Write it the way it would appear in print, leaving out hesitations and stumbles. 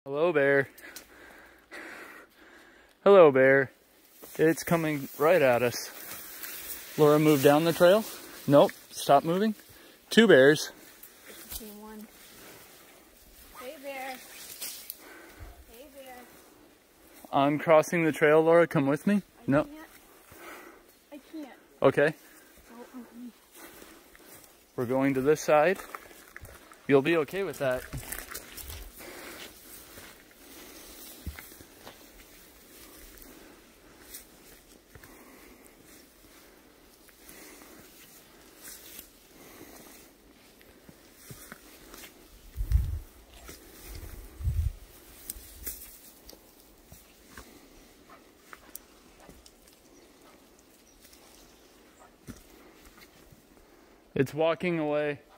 Hello, bear. Hello, bear. It's coming right at us. Laura, move down the trail. Nope, stop moving. Two bears. I see one. Hey, bear. Hey, bear. I'm crossing the trail, Laura. Come with me. No. I can't. Okay. Oh, We're going to this side. You'll be okay with that. It's walking away.